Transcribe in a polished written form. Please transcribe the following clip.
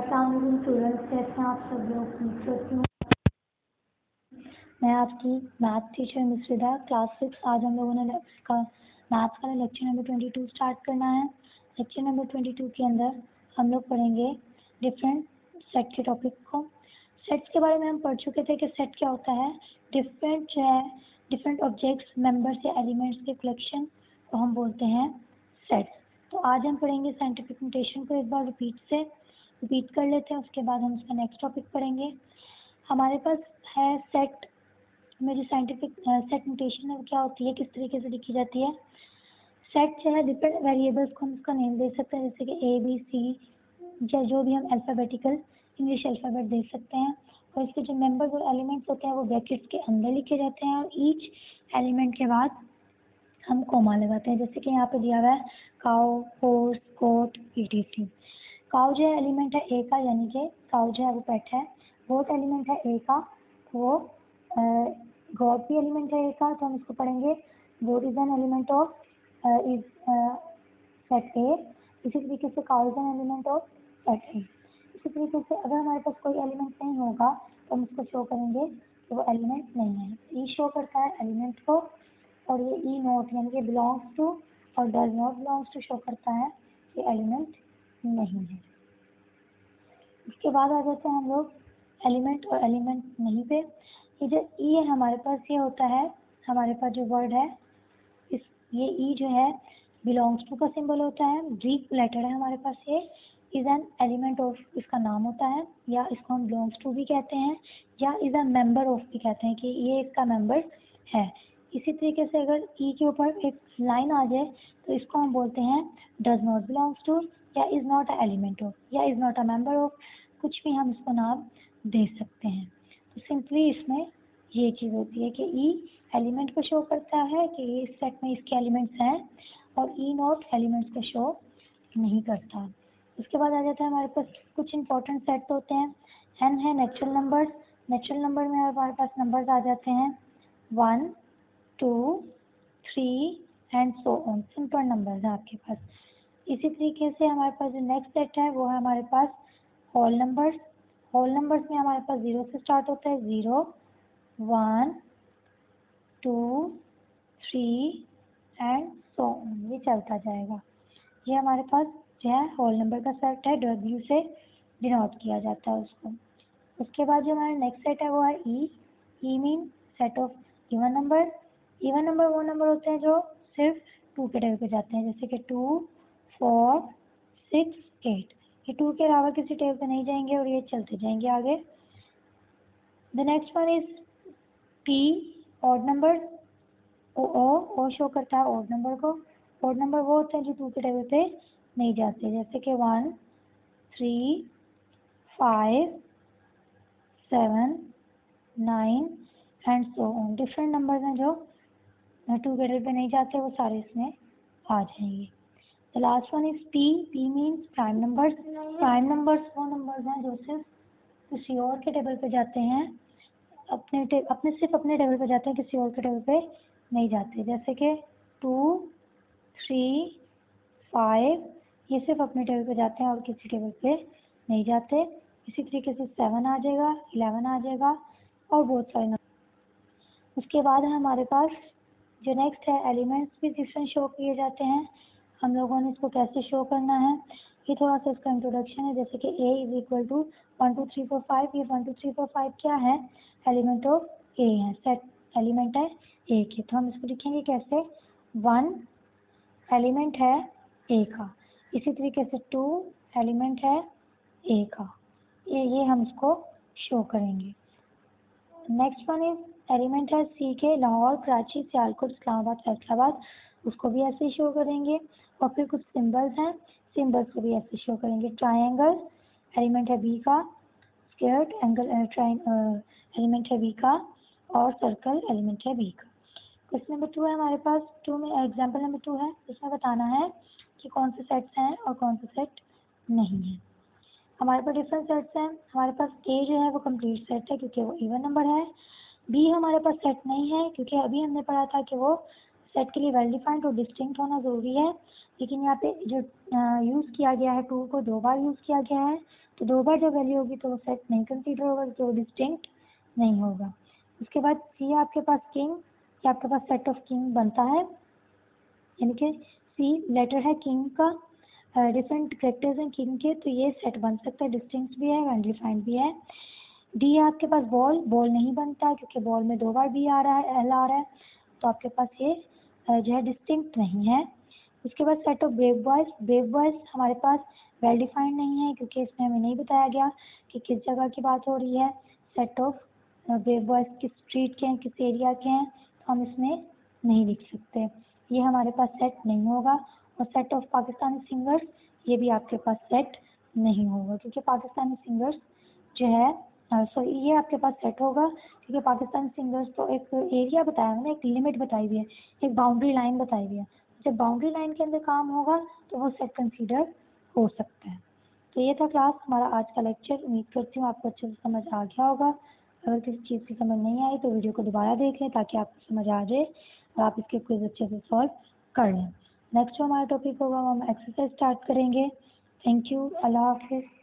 अस्सलाम वालेकुम स्टूडेंट्स, कैसे हैं आप सब लोग? उम्मीद करती हूँ। मैं आपकी math teacher miss Rida, class 6। आज हम लोगों ने इसका मैथ्स का लेक्चर नंबर 22 स्टार्ट करना है। लेक्चर नंबर 22 के अंदर हम लोग पढ़ेंगे डिफरेंट सेट के टॉपिक को। सेट्स के बारे में हम पढ़ चुके थे कि सेट क्या होता है। डिफरेंट ऑब्जेक्ट्स, मेंबर्स या एलिमेंट्स के कलेक्शन को हम बोलते हैं सेट्स। तो आज हम पढ़ेंगे साइंटिफिक नोटेशन को एक बार रिपीट कर लेते हैं, उसके बाद हम इसका नेक्स्ट टॉपिक पढ़ेंगे। हमारे पास है सेट में जो साइंटिफिक सेट नोटेशन है वो क्या होती है, किस तरीके से लिखी जाती है। सेट जो है डिफरेंट वेरिएबल्स को हम उसका नेम दे सकते हैं, जैसे कि ए बी सी, या जो भी हम अल्फ़ाबेटिकल इंग्लिश अल्फ़ाबेट दे सकते हैं। और इसके जो मेंबर्स और एलिमेंट्स होते हैं वो ब्रैकेट्स के अंदर लिखे जाते हैं और ईच एलिमेंट के बाद हम कॉमा लगाते हैं। जैसे कि यहाँ पे दिया हुआ है cow, horse, goat, etc। Cow जो है एलिमेंट है ए का, यानी कि काउ जो है वो पेट है। गोट एलिमेंट है ए का, तो वो गोट भी एलिमेंट है ए का, तो हम इसको पढ़ेंगे goat is an element of is set A. इसी तरीके से cow is an element of set A. इसी तरीके से अगर हमारे पास कोई एलिमेंट नहीं होगा तो हम इसको शो करेंगे कि वो एलिमेंट नहीं है। ई शो करता है एलिमेंट को, और ये ई नॉट यानी कि बिलोंग्स टू और does not belongs to show करता है कि एलिमेंट नहीं है। इसके बाद आ जाते हैं हम लोग एलिमेंट और एलिमेंट नहीं पे। ये जो ई है हमारे पास, ये होता है हमारे पास जो वर्ड है ये ई जो है बिलोंग्स टू का सिंबल होता है, ग्रीक लेटर है हमारे पास। ये इज एन एलिमेंट ऑफ इसका नाम होता है, या इसको हम बिलोंग्स टू भी कहते हैं, या इज अ मेंबर ऑफ भी कहते हैं कि ये इसका मेंबर है। इसी तरीके से अगर ई के ऊपर एक लाइन आ जाए तो इसको हम बोलते हैं डज नॉट बिलोंग्स टू, या is not a element of, या is not a member of, कुछ भी हम इसको नाम दे सकते हैं। तो सिंपली इसमें ये चीज़ होती है कि ई एलिमेंट को शो करता है कि इस सेट में इसके एलिमेंट्स हैं, और ई नॉट एलिमेंट्स को शो नहीं करता। उसके बाद आ जाता है हमारे पास कुछ इंपॉर्टेंट सेट होते हैं। एन है नेचुरल नंबर्स। नेचुरल नंबर में हमारे पास नंबर्स आ जाते हैं 1, 2, 3 and so on, simple numbers है आपके पास। इसी तरीके से हमारे पास जो नेक्स्ट सेट है वो है हमारे पास होल नंबर्स। होल नंबर्स में हमारे पास 0 से स्टार्ट होता है, 0, 1, 2, 3 एंड सो ऑन, ये चलता जाएगा। ये हमारे पास जो है होल नंबर का सेट है, डब्ल्यू से डिनोट किया जाता है उसको। उसके बाद जो हमारा नेक्स्ट सेट है वो है E. E mean set of even number. Even number वो नंबर होते हैं जो सिर्फ 2 के टेबल पे जाते हैं, जैसे कि 2, 4, 6, 8। ये 2 के अलावा किसी टेबल पे नहीं जाएंगे और ये चलते जाएंगे आगे। The next one is P, odd number. O show करता है ऑड नंबर को। ऑड नंबर वो होते हैं जो 2 के टेबल पे नहीं जाते, जैसे कि 1, 3, 5, 7, 9 and so on. Different numbers हैं जो 2 के टेबल पे नहीं जाते, वो सारे इसमें आ जाएंगे। The last one is P. P means prime numbers. Prime numbers वो नंबर्स हैं जो सिर्फ किसी और के टेबल पे जाते हैं, सिर्फ अपने टेबल पे जाते हैं, किसी और के टेबल पे नहीं जाते, जैसे कि 2, 3, 5 ये सिर्फ अपने टेबल पे जाते हैं और किसी टेबल पे नहीं जाते। इसी तरीके से 7 आ जाएगा, 11 आ जाएगा और बहुत सारे नंबर। उसके बाद है हमारे पास जो नेक्स्ट है एलिमेंट्स भी डिफरेंट शो किए जाते हैं। हम लोगों ने इसको कैसे शो करना है, ये थोड़ा सा इसका इंट्रोडक्शन है। जैसे कि ए इज इक्वल टू 1 2 3 4 5। ये 1 2 3 4 5 क्या है, एलिमेंट ऑफ ए है, सेट एलिमेंट है ए के। तो हम इसको लिखेंगे कैसे, 1 एलिमेंट है ए का, इसी तरीके से 2 एलिमेंट है ए का। ये हम इसको शो करेंगे। नेक्स्ट वन इज एलिमेंट है सी के, लाहौर, कराची, सियालकोट, इस्लामाबाद, फैसलाबाद, उसको भी ऐसे ही शो करेंगे। और फिर कुछ सिंबल्स हैं, सिंबल्स को भी ऐसे शो करेंगे। ट्रायंगल एलिमेंट है बी का, स्क्वायर एंगल एलिमेंट है बी का, और सर्कल एलिमेंट है बी का। क्वेश्चन नंबर 2 है हमारे पास। 2 में एग्जाम्पल नंबर 2 है, इसमें बताना है कि कौन से सेट्स हैं और कौन से सेट नहीं है। हमारे पास डिफरेंट सेट्स हैं। हमारे पास ए जो है वो कंप्लीट सेट है क्योंकि वो इवन नंबर है। बी हमारे पास सेट नहीं है क्योंकि अभी हमने पढ़ा था कि वो सेट के लिए वेल डिफाइंड और डिस्टिंक्ट होना ज़रूरी है, लेकिन यहाँ पे जो यूज़ किया गया है टू को 2 बार यूज़ किया गया है, तो 2 बार जब वैल्यू होगी तो वो सेट नहीं कंसीडर होगा, तो डिस्टिंक्ट नहीं होगा। उसके बाद सी आपके पास किंग, या आपके पास सेट ऑफ किंग बनता है, यानी कि सी लेटर है किंग का, डिफरेंट कैरेक्टर्स हैं किंग के, तो ये सेट बन सकता है, डिस्टिंक्ट भी है, वेल डिफाइंड भी है। डी है आपके पास बॉल, बॉल नहीं बनता क्योंकि बॉल में 2 बार बी आ रहा है, एल आ रहा है, तो आपके पास ये जो है डिस्टिंक्ट नहीं है। उसके बाद set of brave boys, brave boys हमारे पास वेल डिफाइंड नहीं है क्योंकि इसमें हमें नहीं बताया गया कि किस जगह की बात हो रही है। सेट ऑफ ब्रेव बॉयज किस स्ट्रीट के हैं, किस एरिया के हैं, तो हम इसमें नहीं लिख सकते, ये हमारे पास सेट नहीं होगा। और सेट ऑफ पाकिस्तानी सिंगर्स, ये भी आपके पास सेट नहीं होगा क्योंकि पाकिस्तानी सिंगर्स जो है सॉरी ये आपके पास सेट होगा क्योंकि पाकिस्तानी सिंगर्स तो एक एरिया बताया हुआ है, एक लिमिट बताई हुई है, एक बाउंड्री लाइन बताई हुई है, जब बाउंड्री लाइन के अंदर काम होगा तो वो सेट कंसीडर हो सकता है। तो ये था क्लास हमारा आज का लेक्चर, उम्मीद करती हूँ आपको अच्छे से समझ आ गया होगा। अगर किसी चीज़ की समझ नहीं आई तो वीडियो को दोबारा देख लें ताकि आपको समझ आ जाए और आप इसके क्विज अच्छे से सॉल्व कर लें। नेक्स्ट जो हमारा टॉपिक होगा हम एक्सरसाइज स्टार्ट करेंगे। थैंक यू, अल्लाह हाफिज़।